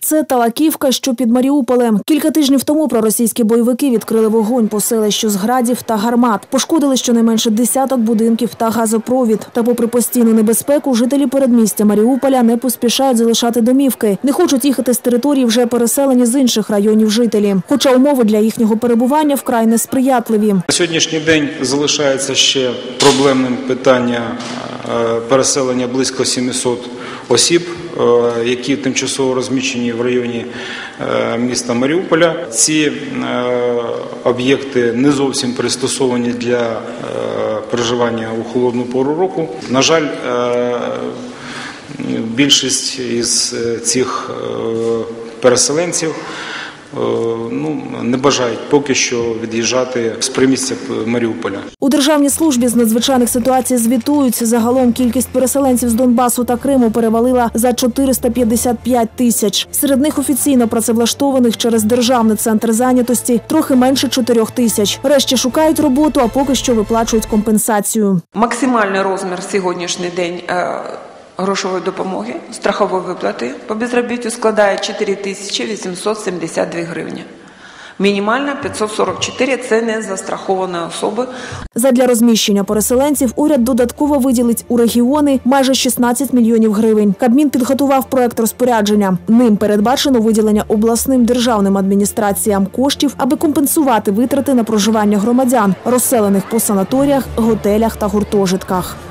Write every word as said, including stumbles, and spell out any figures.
це Талаківка, що під Маріуполем. Кілька тижнів тому проросійські бойовики відкрили вогонь по селищу з градів та гармат. Пошкодили щонайменше десяток будинків та газопровід. Та попри постійну небезпеку, жителі передмістя Маріуполя не поспішають залишати домівки. Не хочуть їхати з території вже переселені з інших районів жителі. Хоча умови для їхнього перебування вкрай несприятливі. На сьогоднішній день залишається ще проблемним питання переселення близько сімсот осіб, які тимчасово розміщені в районі міста Маріуполя. Ці об'єкти не зовсім пристосовані для проживання у холодну пору року. На жаль, більшість із цих переселенців ну, не бажають поки що від'їжджати з примістя Маріуполя. У Державній службі з надзвичайних ситуацій звітують, загалом кількість переселенців з Донбасу та Криму перевалила за чотириста п'ятдесят п'ять тисяч. Серед них офіційно працевлаштованих через Державний центр зайнятості трохи менше чотирьох тисяч. Решті шукають роботу, а поки що виплачують компенсацію. Максимальний розмір сьогоднішній день грошової допомоги, страхової виплати по безробіттю складає чотири тисячі вісімсот сімдесят дві гривні. Мінімальна п'ятсот сорок чотири – це не застраховані особи. Задля розміщення переселенців уряд додатково виділить у регіони майже шістнадцять мільйонів гривень. Кабмін підготував проект розпорядження. Ним передбачено виділення обласним державним адміністраціям коштів, аби компенсувати витрати на проживання громадян, розселених по санаторіях, готелях та гуртожитках.